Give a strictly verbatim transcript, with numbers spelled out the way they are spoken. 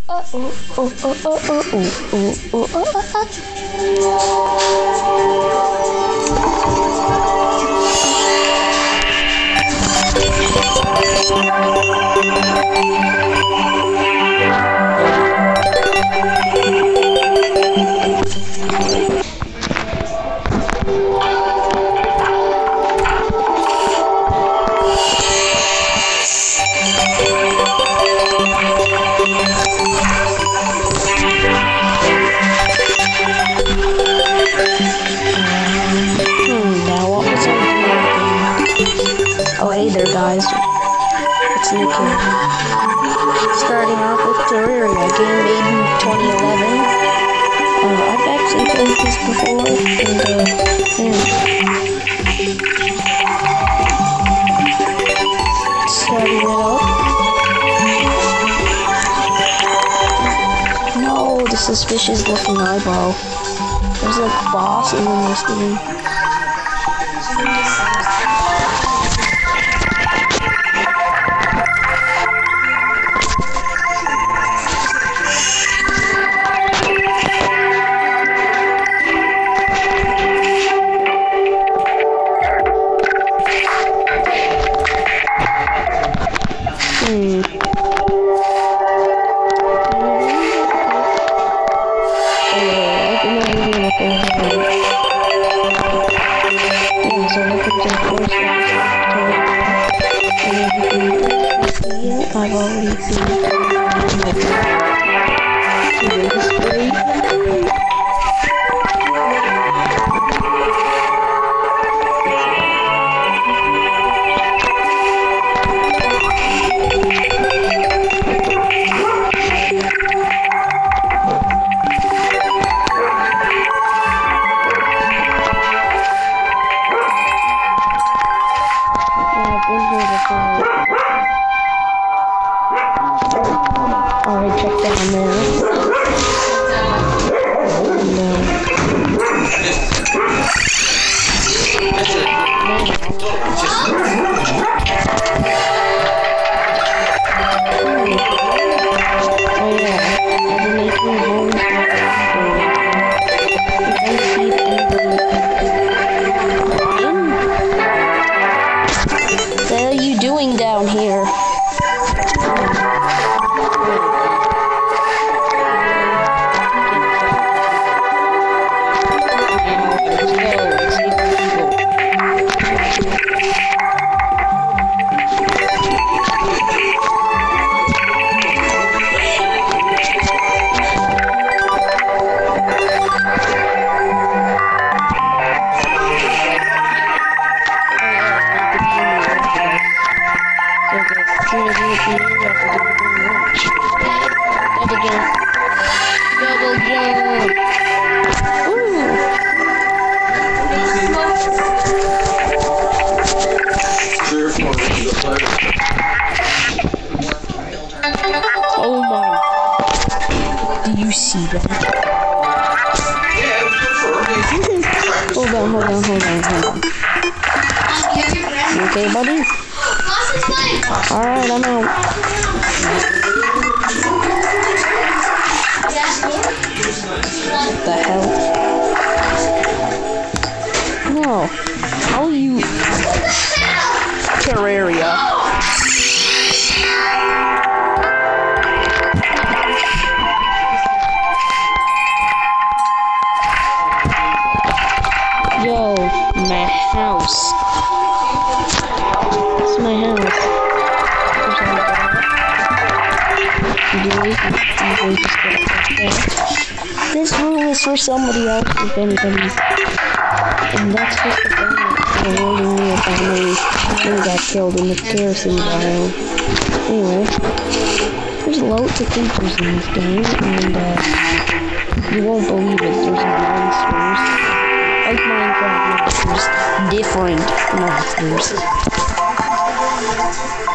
Oh oh oh oh oh oh oh oh oh oh guys, it's Nick here. Starting off with Terraria, game made in twenty eleven. Uh, I've actually played this before, and uh, yeah. Starting it up. No, the suspicious looking eyeball. There's like boss in this game. I've already seen Alright, check down there. No. Oh yeah, I've been making homes. What the hell are you doing down here? Oh my. Do you see that? hold on, hold on, hold on, hold on. You okay, buddy? Alright, I'm out. What the hell? No. How are you? Terraria. Yo, my house. It's my house. This room is for somebody else, if anybody. And that's just the thing. I'm holding me if I know got killed in the kerosene vial. Anyway, there's loads of creatures in this game, and uh, you won't believe it. There's monsters. Like Minecraft monsters, different monsters.